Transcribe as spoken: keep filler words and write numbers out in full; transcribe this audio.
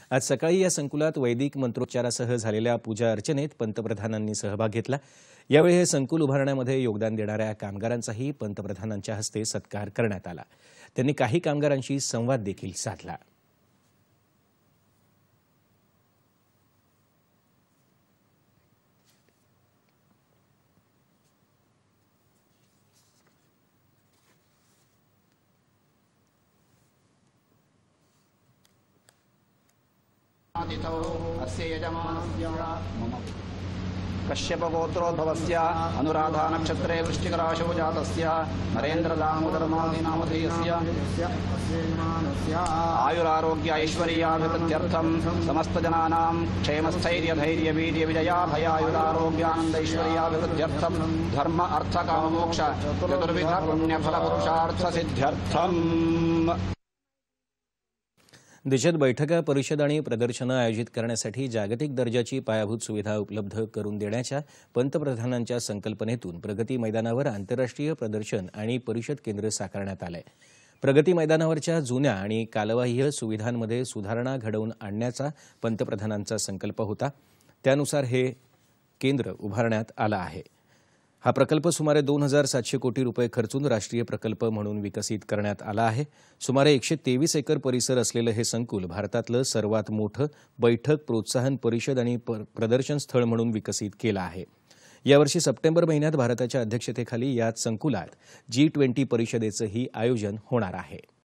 आज सकाळी या संकुलात वैदिक मंत्रोच्चारासह झालेल्या पूजा अर्चनेत पंतप्रधानांनी सहभाग घेतला। यावेळी हे संकुल उभारण्यामध्ये योगदान देणाऱ्या कामगारांचाही पंतप्रधानांच्या हस्ते सत्कार करण्यात आला। त्यांनी काही कामगारांशी संवाद देखील साधला। अस्य यजमानस्य कश्यपगोत्रोद्भवस्य अनुराधा नक्षत्रे वृश्चिकराशौ जातस्य नरेन्द्र दामोदरमादिनामधेयस्य आयुरारोग्य ऐश्वर्याभिवृद्ध्यर्थं समस्तजनानां क्षेमस्थैर्यधैर्यवीर्यविजयाभयायुरारोग्यानन्दैश्वर्याभिवृद्ध्यर्थं धर्म अर्थ काममोक्ष चतुर्विध पुण्यफलपुरुषार्थसिद्ध्यर्थम्। देशात बैठका, परिषद आणि प्रदर्शनं आयोजित करण्यासाठी जागतिक दर्जाची पायाभूत सुविधा उपलब्ध करून देण्याच्या पंतप्रधानांच्या संकल्पनेतून प्रगती मैदानावर आंतरराष्ट्रीय प्रदर्शन आणि परिषद केंद्र साकारण्यात आलंय। प्रगती मैदानावरच्या जुन्या आणि कालबाह्य सुविधांमध्ये सुधारणा घडवून आणण्याचा पंतप्रधानांचा संकल्प होता। त्यानुसार हे केंद्र उभारण्यात आलं आहे। हा प्रकल्प सुमारे दोन हजार सातशे कोटी रुपये खर्चून राष्ट्रीय प्रकल्प म्हणून विकसित करण्यात आला आहे। सुमारे एकशे तेवीस एकर परिसर असलेलं हे संकुल भारतातलं सर्वात मोठं बैठक, प्रोत्साहन, परिषद आणि प्रदर्शन स्थळ म्हणून विकसित केलं आहे। यावर्षी सप्टेंबर महिन्यात भारताच्या अध्यक्षतेखाली याच संकुलात जी ट्वेंटी परिषदेचंही आयोजन होणार आहे।